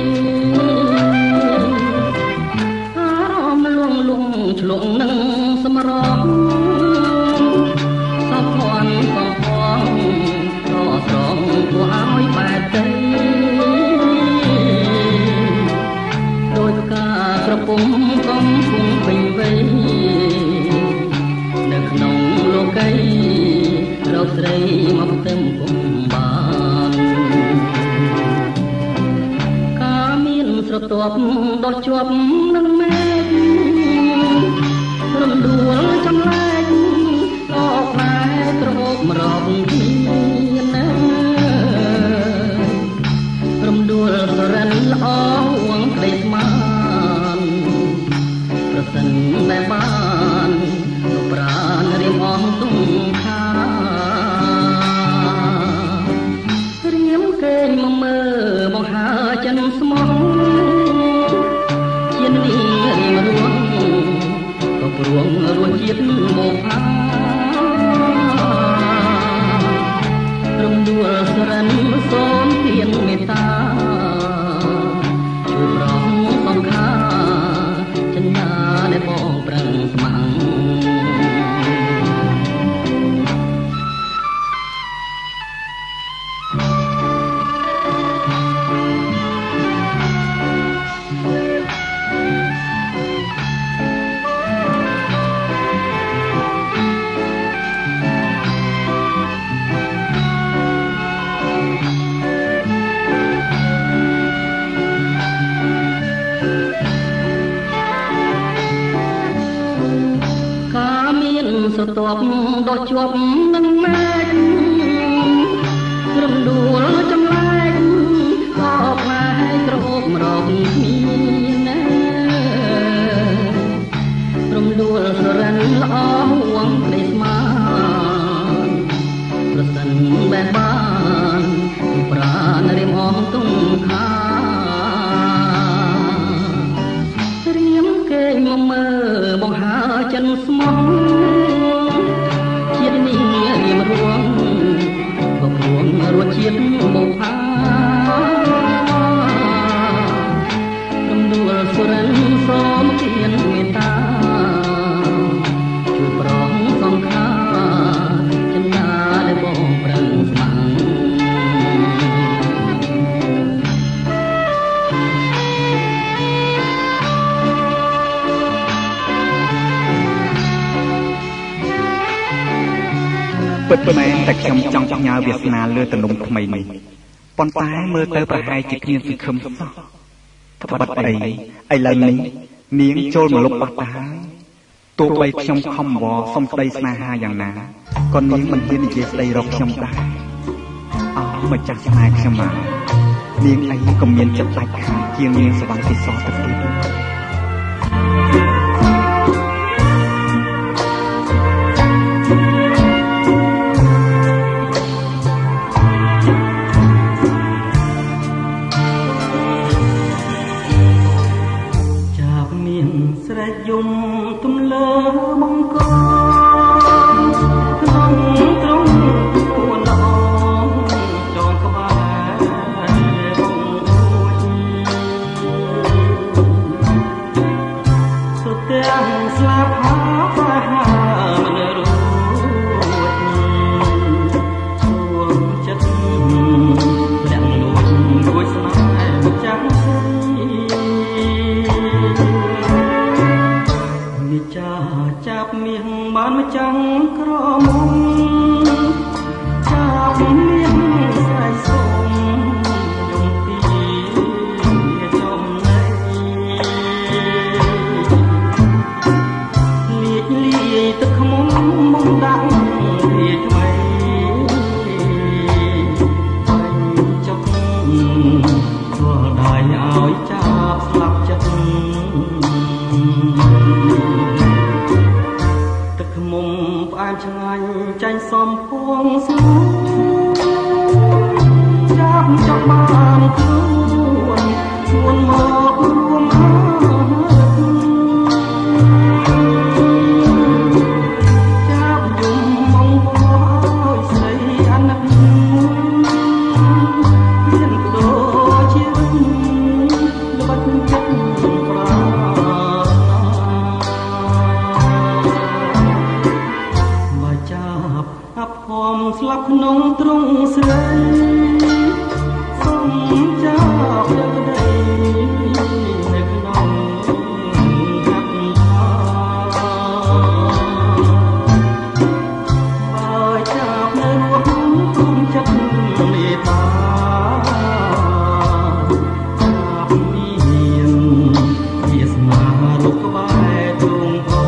ឆ្លងនឹងសម្រងសោកភ័ណ្ឌសំផងតស្រងគួរឲ្យបែកទៅដោយផ្កាក្រពុំកំពុងវិញវៃនៅក្នុងលោកីរកស្រីមកទឹមពុំបានការមានស្រទាប់ដោះជាប់នឹងមេរំដួលចំលែកក៏ផ្លែក្រអូបរកគ្នារំដួលសរិនល្អហួងក្តីស្មានប្រសិនតែបានប្រាណរៀមអងទុំខារៀមកេងមកមើលមកហើចិនស្មោះជានេះរៀមរួងព្រោះរសជាតិមកផារំដួលសរិនសូមទានមេត្តាជួយប្រងសង្ខាចិន្តាដែលបងប្រឹងស្ម័គ្រស្រទាប់ដោះជាប់នឹងមេឃរំដួលចំលែកក៏ផ្លែក្រអូបរកគ្នារំដួលសរិនល្អហួងក្តីស្មានប្រសិនបែបបានប្រាណរៀមអងទុំខារៀមកេងមកមើលបង្ហើចិនស្មោះរៀមរួងក៏ព្រួងរសជាតិមកផារំដួលសរិនសូមទានមេត្តាជួយប្រងសង្ខាចិន្តាដែលបងប្រឹងស្ម័គ្រពិតមែនតែខ្ញុំចង់ផ្ញើវាសនាលើទំនុំថ្មីនេះប៉ុន្តែមើលទៅប្រហែលជាគ្មានសង្ឃឹមសោះត្បិតអីឥឡូវនេះនាងចូលមកលុបបាត់ទៅហើយទោះបីខ្ញុំខំវល់សុំស្ដីស្នេហាយ៉ាងណាក៏នាងមិនហ៊ាននិយាយស្ដីរកខ្ញុំដែរម្ចាស់ស្នេហ៍ខ្ញុំមកនាងអីក៏មានចិត្តដាច់ខាតជាងនាងសវណ្ណពិសោធន៍ទៅទៀតយំទំលើមង្គលក្នុងត្រង់ពួនល្អចងក្បែរបងរួចសុទ្ធទាំងស្លាប់ហាមិនរួចជួងចិត្តលាក់លួចរួចស្នេហ៍ចាស់ចាប់មាសបានមកចាំងក្រមុំចាប់មាសស្រែកសុំយំពីចំណៃលាយទឹកខ្មុំមុំដាក់វាថ្មីបាញ់ចុកធ្វើដៃឲ្យចាប់ស្លាប់ចិត្តមុំផ្អែមឆ្ងាញ់ចាញ់សំពងស្លូចាប់ចង់បានខ្លួនមករួមចាប់យំមកឲ្យស្រីអាណិតមានដូរជាល្បិចចិត្តប្រាស្លាប់ក្នុងទ្រង់ស្រីសុំចាប់យកដីនៅក្នុងហាត់បើចាប់នៅរស់គុំចិត្តមេត្តាចាប់មានវាសនារូបក្បែរទ្រង់អូ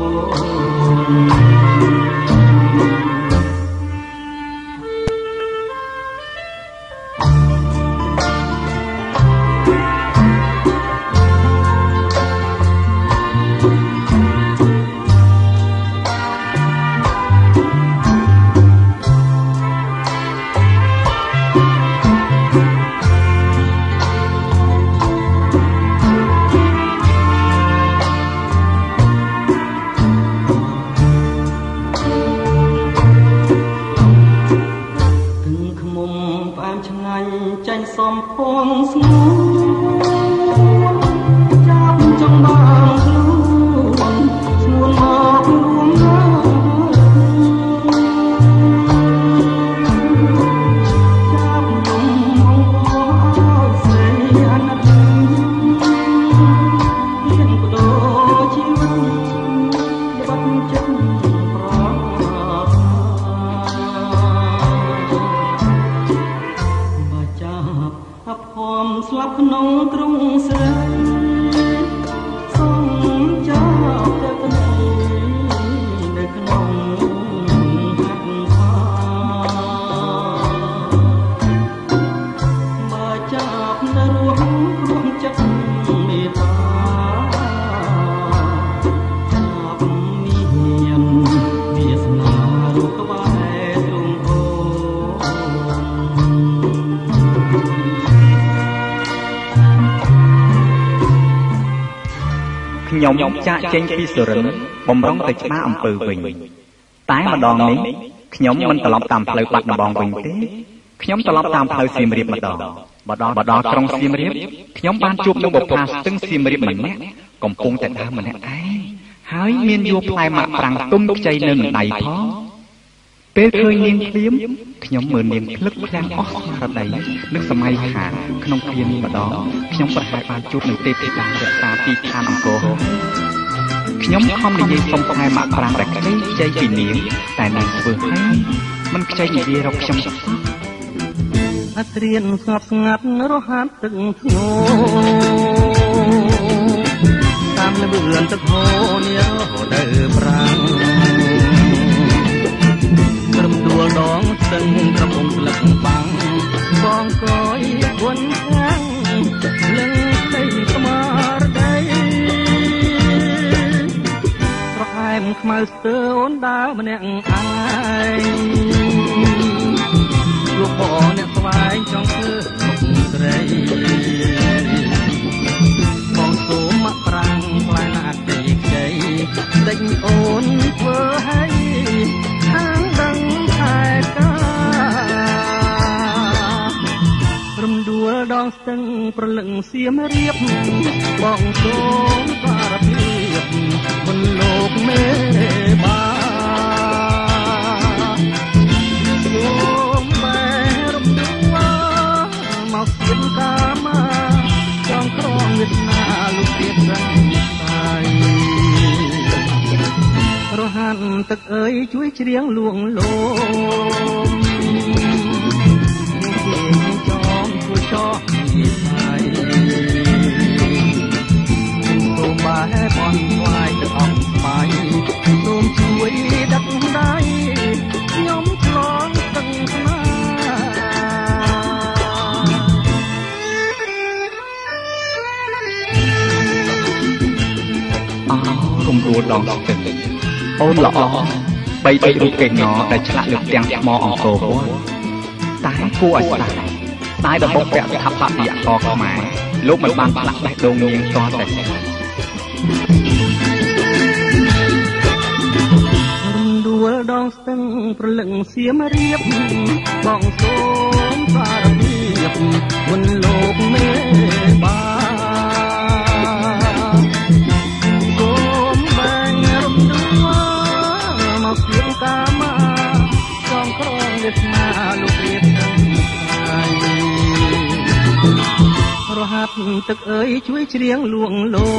ចាញ់សំពងស្ងួនចាប់ចង់បានខ្លួនស្ងួនមករួមចាប់យំមកឲ្យស្រីអាណិតមានបដូរជីវិតបាត់ចិត្តប្រស្លាប់ក្នុងទ្រង់ស្រីសុំចាប់ទឹកនេះនៅក្នុងហាត់ផាបើចាប់នៅរស់រួមចិត្តមេត្តាចាប់មានវាសនារូបក្បែរទ្រង់អូខ្ញុំចាក់ចេញពីសុរិន្ទបំរុងទៅច្បារអំពើវិញតែម្ដងនេះខ្ញុំមិនត្រឡប់តាមផ្លូវបាត់ដំបងវិញទេខ្ញុំត្រឡប់តាមផ្លូវសៀមរាបម្ដងមកដល់ក្រុងសៀមរាបខ្ញុំបានជួបនឹងបុព្វាស្ទឹងសៀមរាបម្នាក់កំពុងតែដើរម្នាក់ឯងហើយមានយកផ្លែម៉ាក់ប្រាំងទុំខ្ចីនៅនឹងដៃផងពេលឃើញនាងភ្លាមខ្ញុំមើលនាងភ្លឹកភ្លាំងអស់ស្មារតីនឹកសម័យខាងក្នុងគ្រានេះម្ដងខ្ញុំប្រហែលបានជួបនឹងទេពធីតារក្សាទីឋានអង្គរខ្ញុំខំនិយាយសុំផ្លែម៉ាក់ប្រាំងដែលខ្ចីពីនាងតែនាងធ្វើឲ្យមិនខ្ចីនិយាយរកខ្ញុំសោះអត់រៀនស្ងប់ស្ងាត់រហ័សទឹកធ្ងោតាមលឿនទឹកហូរនេះរហូតដល់ប្រាំងក្រំដួលដងស្ទឹងក្រមុំស្លឹកបាំងបងកយគុនខាងលឹងដីស្មារតីប្រហែលខ្មៅស្ទើអូនដើរម្នាក់ឯងលោកបងអ្នកស្វែងចង់ធ្វើមុខស្រីបងសូមមកប្រាំងផ្លែណាទីងស្ទឹងប្រលឹងសៀមរៀបបងសូមសារភាពមុនលោកមេបាសូមបែរំដួលមកស្គនកាមាចង់ក្រងវាសនាលោកទៀតស្រីរហានទឹកអើយជួយច្រៀងលួងលោមចងជួយចោះពីហើយសូមបែបនស្វាយទឹកអស់ស្បាយសូមជួយដឹកដៃខ្ញុំឆ្លងទឹកស្នារំរួលដងទឹកអូនល្អបីដូចរូបកេងណដែលឆ្លាក់លើផ្ទាំងថ្មអង្គរវត្តតែគួរឲ្យស្ដាយតែដំបូងពាក់ស្ថាបត្យករខ្មែរលោកមិនបានឆ្លាក់បេះដូងនាងតតែរំដួលដងស្ទឹងប្រលឹងសៀមរៀបបងសូមសារភាពមុនលោកមេបាកាមាចងក្រងវាសនាលោករៀបទាំងហើយរហាត់ទឹកអើយជួយច្រៀងលួងលោ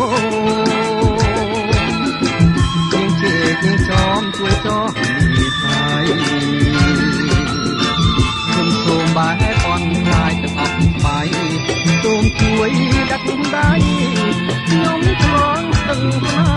ជាងជេកជាងចោមជួយចោះពីហើយសូមបែបអនឡាយទឹកអស់ស្បាយសូមជួយដាក់ដៃខ្ញុំឆ្លងស្ទឹងស្នា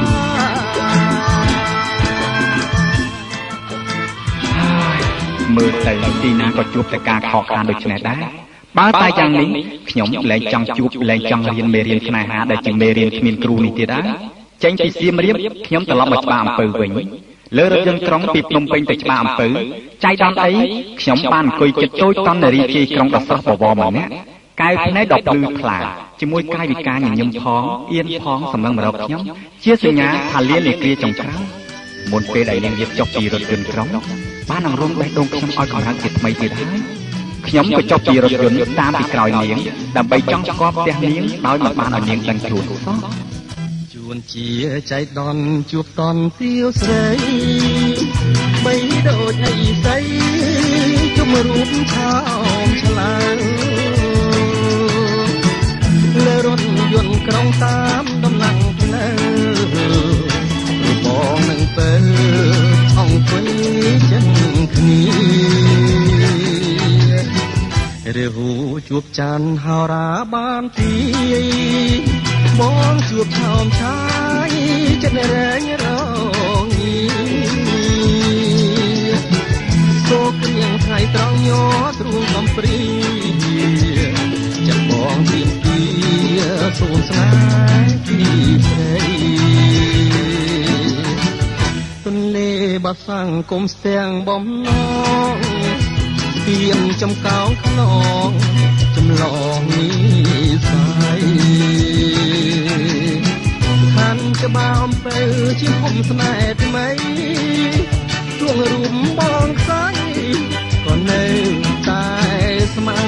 មើលទៅទីណាក៏ជួបតែការខកខានដូចនេះដែរបើតែយ៉ាងនេះខ្ញុំលែងចង់ជួបលែងចង់រៀនមេរៀនស្នេហាដែលជាមេរៀនគ្មានគ្រូនេះទៀតដែរចេញពីសៀមរាបខ្ញុំត្រឡប់មកច្បារអំពៅវិញលើរថយន្តក្រុងពីភ្នំពេញទៅច្បារអំពៅចៃដន្យអីខ្ញុំបានអង្គុយចិត្តតូចតនារីជ័យក្រុងដ៏ស្រស់បវរម្នាក់កែវភ្នែកដ៏ភ្លឺថ្លាជាមួយកាយវិការញញឹមផងអៀនផងសម្លឹងមករកខ្ញុំជាសញ្ញាថាលាននាគ្រាចុងក្រោយមុនពេលដែលនាងរៀបចុះពីរថយន្តក្រុងបានអង្រំបេះដូងខ្ញុំឲ្យកម្លាំងជាថ្មីទៀតហើយខ្ញុំក៏ចុះពីរថយន្តតាមពីក្រោយនាងដើម្បីចង់ស្គាល់ផ្ទះនាងដោយមិនបានឲ្យនាងដឹងខ្លួនសោះជួនជាចៃដន្យជួបតន់ទាវស្រីបីដូចអីស្អីជុំរូបឆោមឆ្លើលើរថយន្តក្រុងតាមដំណឹងផ្លូវបងនឹងពេលអង្គុយចិនគ្នារាហូជួបច័ន្ទហោរាបានទីបងជួបឆោមឆាយចិត្តរែងរងាសូក្រៀងថ្ងៃត្រង់ញ័រទ្រូងកំព្រីចិត្តបងទៀមទីសូនស្នេហ៍ពីស្រីទន្លេបាសាំងគុំស្ទាំងបំណងទៀមចំកោងខ្នងចម្លងនេះស្័យខាន់ច្បារអំពៅជាភូមិស្នេហ៍ថ្មីទួងរួមបងខ្សែក៏នៅតែស្មៅ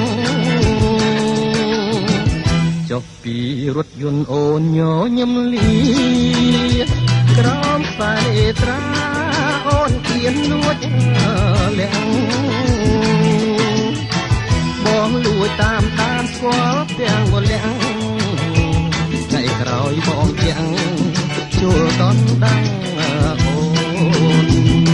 ចុះពីរថយន្តអូនញញឹមលីក្រោមខ្សែត្រាអូនគៀនលួចលាក់បងលួចតាមស្គាល់ទាំងវលាក់ថ្ងៃក្រោយបងទាំងជួលតន់ដឹងអូន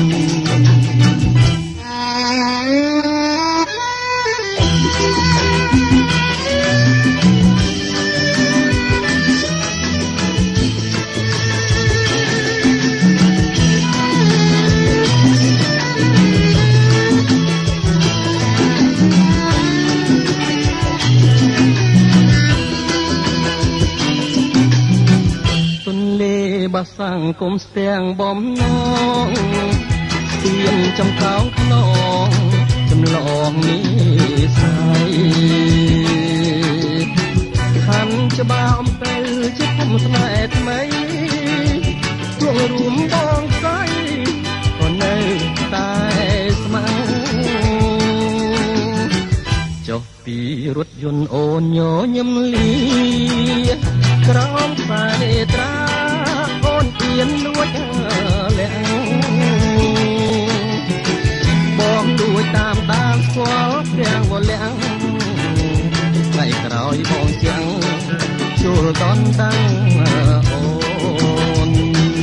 បាសាំងគុំស្ទាំងបំណងទៀមចំកោងខ្នងចម្លងនេះស្័យខាន់ច្បារអំពៅជាភូមិស្នេហ៍ថ្មីទួងរួមបងស្័យក៏នៅតែស្មៅចុះពីពីរថយន្តអូនញញឹមលីក្រោមខ្សែត្រាអូនអៀនលួចលាក់បងលួចតាមដានស្គាល់ទាំងវលាក់ថ្ងៃក្រោយបងចាំងជួលតន់តាំងអូន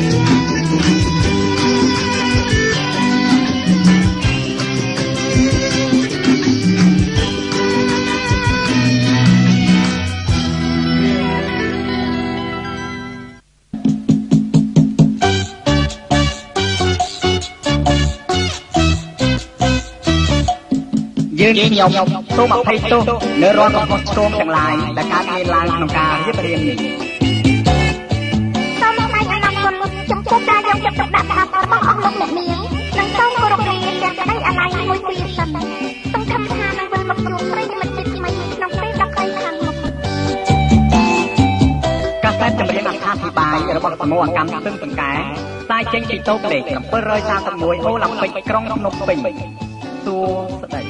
យើងខ្ញុំសូមអភ័យទោសនៅរាល់កំហុសឆ្គងទាំងឡាយដែលកើតមានឡើងក្នុងការរៀបរៀងនេះសូមថ្លែងអំណរគុណចំពោះការយកចិត្តទុកដាក់របស់អស់លោកអ្នកនាងនិងសូមគោរពលាទាំងក្តីអាល័យមួយពីសិនសង្ឃឹមថានឹងវិលមកជួបប្រិយមិត្តជាថ្មីក្នុងពេលដ៏ខ្លីខាងមុខកាសែតចម្រៀងអត្ថាធិប្បាយរបស់សមូហកម្មស្ទឹងសង្កែផ្សាយចេញពីតូបលេខ731អូឡាំពិកក្រុងភ្នំពេញសួស្តី